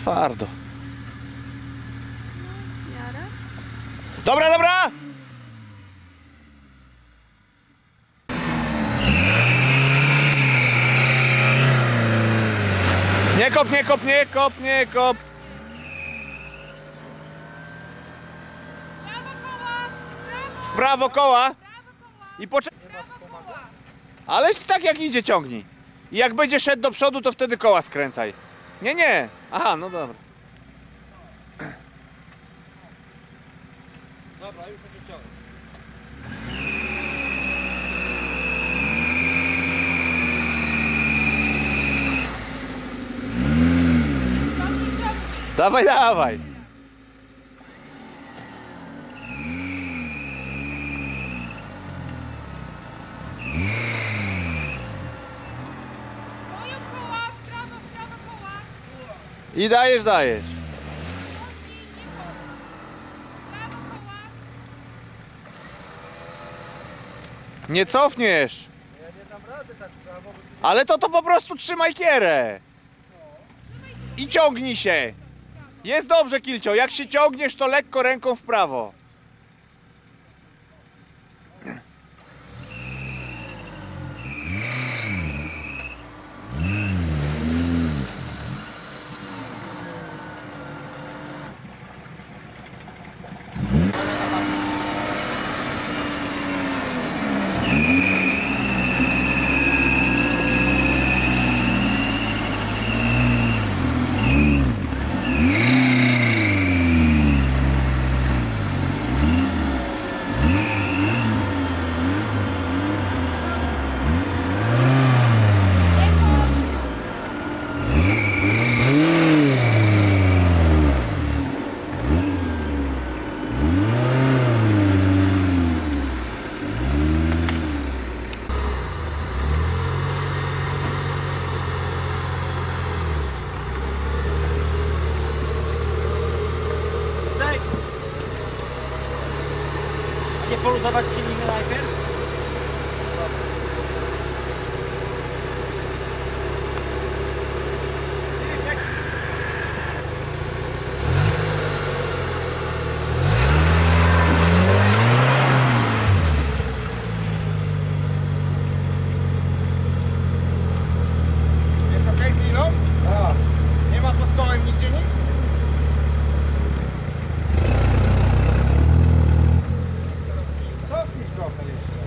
twardo. W miarę. Dobra, dobra! Nie kop, nie kop, nie kop, nie kop. W prawo koła. I poczekaj. Ale tak jak idzie, ciągnij. I jak będzie szedł do przodu, to wtedy koła skręcaj. Nie, nie. Aha, no dobra. Dobra, już to się ciągnie. Dawaj, dawaj. I dajesz, dajesz. Nie cofniesz. Ja nie dam rady tak prawo, Ale to po prostu trzymaj kierę. I ciągnij się. Jest dobrze, Kilcio. Jak się ciągniesz, to lekko ręką w prawo. nie poluzować ci liny najpierw? Jest okej z liną? Tak. Nie ma pod kołem nigdzie nic? Cofnij trochę jeszcze.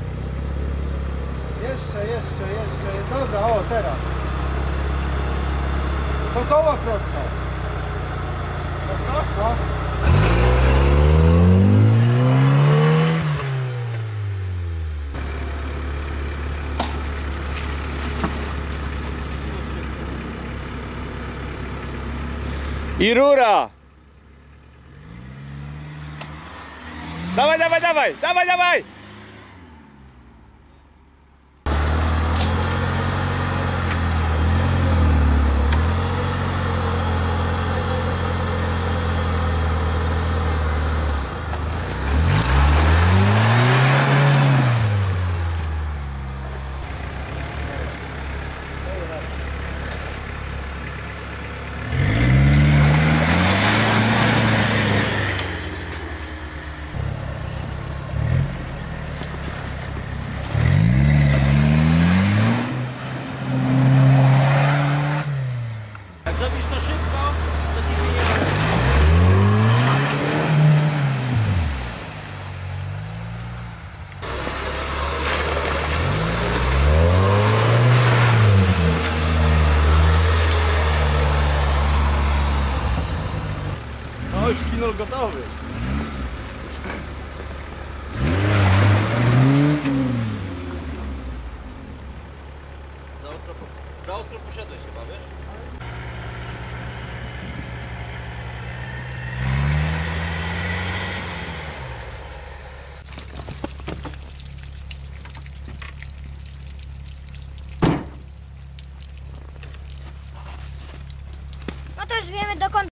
Jeszcze. Dobra, o teraz. Do koła prosto. Prosto? No. I rura! Dawaj, dawaj, dawaj! Dawaj, dawaj! Jak zrobisz to szybko, to ci się nie da. No już kinol gotowy. Za ostro poszedłeś chyba, wiesz? No to już wiemy dokąd